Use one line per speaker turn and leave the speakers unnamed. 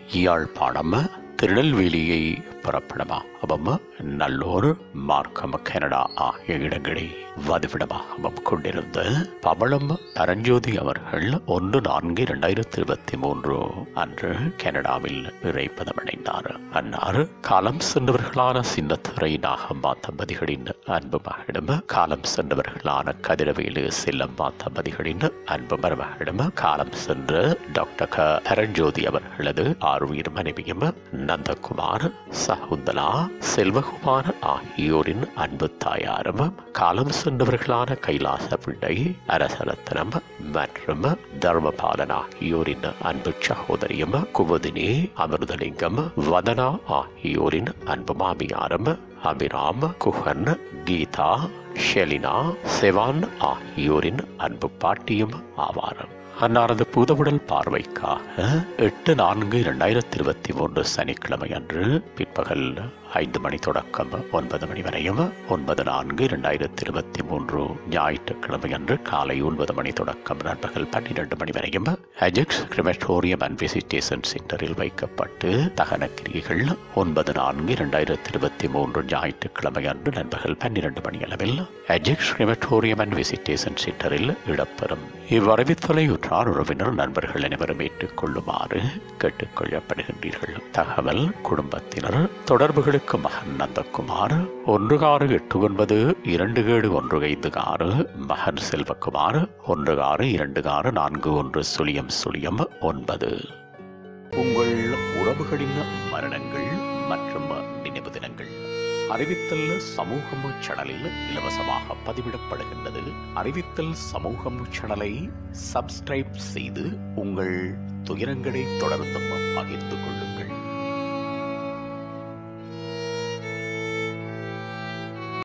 யாழ்ப்பாணம் திருநெல்வேலியை புறப்படமாகவும் நல்லூர் மார்க்கம் கனடா ஆகிய இடங்களை வதிவிடமாகவும் கொண்டிருந்த பவளம் பரஞ்சோதி அவர்கள் 1/4/2023 அன்று கனடாவில் இறைப்பதமடைந்தார். அன்னார் காலம் சென்றவர்களான சின்னத்துறை நாகம்மா தம்பதிகளின் அன்பு மகளிடம், காலம் சென்றவர்களான கதிரவேலு செல்லம்மா தம்பதிகளின் அன்பு மருமகளிடம், காலம் சென்ற டாக்டர் பரஞ்சோதி அவர்களது ஆர்வீர் மனைவியும் நந்தகுமார், சகுந்தலா, செல்வகுமார் ஆகியோரின் அன்பு தாயாரும், காலம் சென்றவர்களான கைலாச பிள்ளை, அரசரத மற்றும் தர்மபாலன் ஆகியோரின் அன்பு சகோதரியும், குமுதினி, அமிர்தலிங்கம், வதனா ஆகியோரின் அன்பு மாமியாரும், அபிராம், குஹன், கீதா, ஷெலினா, செவான் ஆகியோரின் அன்பு பாட்டியும் ஆவார். அன்னாரது பூதவுடல் பார்வைக்காக 8/4/2023 சனிக்கிழமை அன்று பிற்பகல் 5 மணி தொடக்கம் 9 மணி வரையும், 9/4/2023 ஞாயிற்றுக்கிழமை அன்று காலை 9 மணி தொடக்கம் நண்பகல் 12 மணி வரையும் அஜெக்ஸ் கிரிமட்டோரியம் அண்ட் விசிட்டேஷன் சென்டரில் வைக்கப்பட்டு தகன கிரியைகள் 9/4/2023 ஞாயிற்றுக்கிழமை அன்று நண்பகல் 12 மணி அளவில் அஜெக்ஸ் கிரிமட்டோரியம் அண்ட் விசிட்டேஷன் சென்டரில் இடம்பெறும். இவ்வறிவித்தலை உற்றார் உறவினர் நண்பர்கள் அனைவரும் ஏற்றுக்கொள்ளுமாறு கேட்டுக்கொள்ளப்படுகின்றீர்கள். தகவல் குடும்பத்தினர் தொடர்புகளுக்கு மகன் நந்தகுமார் 16892715 மகன் செல்வகுமார் 16264109. உங்கள் உறவுகளின் மரணங்கள் மற்றும் நினைவு தினங்கள் அறிவித்தல் சமூகம் சேனலில் இலவசமாக பதிவிடப்படுகின்றது. அறிவித்தல் சமூகம் சேனலை சப்ஸ்கிரைப் செய்து உங்கள் துயரங்களை தொடர்ந்தும் பகிர்ந்து கொள்ளுங்கள்.